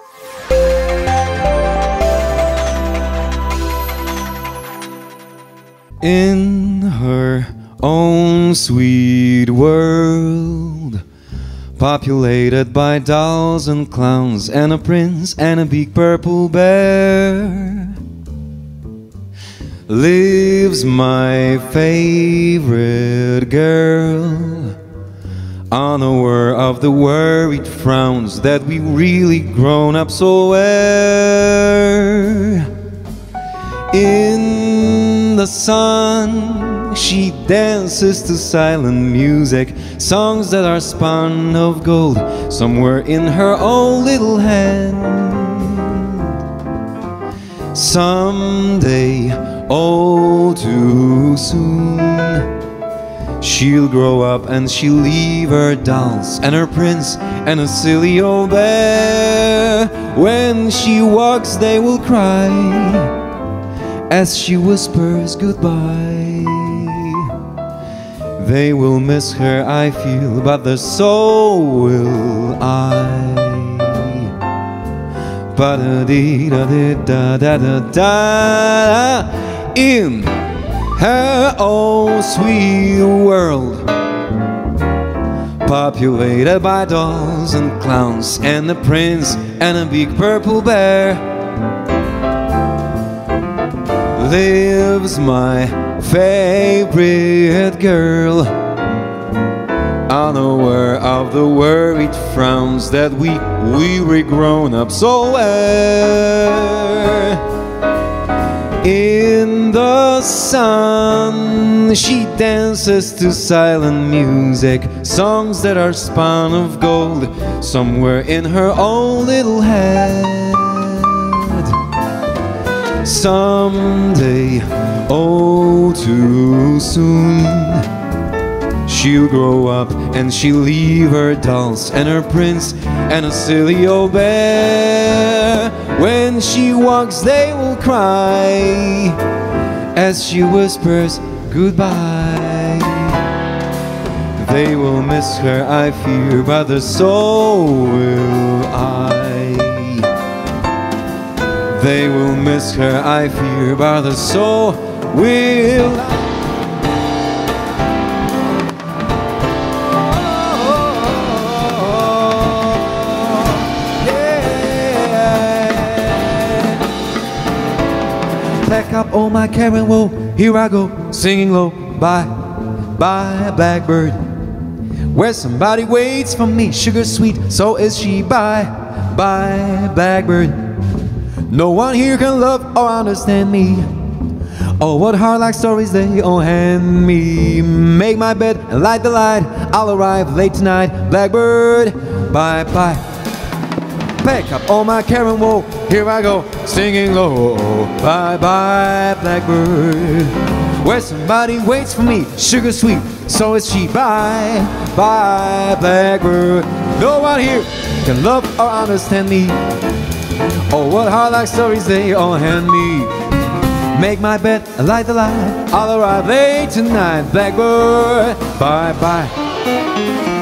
In her own sweet world, populated by dolls and clowns and a prince and a big purple bear, lives my favorite girl, unaware of the worried frowns that we really grown-ups all wear. In the sun, she dances to silent music, songs that are spun of gold somewhere in her own little hand. Someday, all too soon, she'll grow up and she'll leave her dolls and her prince and a silly old bear. When she walks, they will cry as she whispers goodbye. They will miss her, I feel, but so will I. Ba-da-dee-da-dee-da-da-da-da. In her own sweet world, populated by dolls and clowns and a prince and a big purple bear, lives my favorite girl, unaware of the worried frowns that we grown-ups all wear. In the sun, she dances to silent music, songs that are spun of gold somewhere in her own little head. Someday, oh too soon, she'll grow up and she'll leave her dolls and her prince and a silly old bear. When she walks, they will cry as she whispers goodbye. They will miss her, I fear, but so will I. They will miss her, I fear, but so will I. Pack up all my care and woe, here I go, singing low. Bye, bye, blackbird, where somebody waits for me. Sugar sweet, so is she. Bye, bye, blackbird, no one here can love or understand me. Oh, what heart-like stories they all hand me. Make my bed and light the light, I'll arrive late tonight. Blackbird, bye, bye. Pack up all my care and woe, here I go, singing low. Bye bye, blackbird, where somebody waits for me. Sugar sweet, so is she. Bye bye, blackbird, no one here can love or understand me. Oh, what heart-like stories they all hand me. Make my bed and light the light, I'll arrive late tonight. Blackbird, bye bye.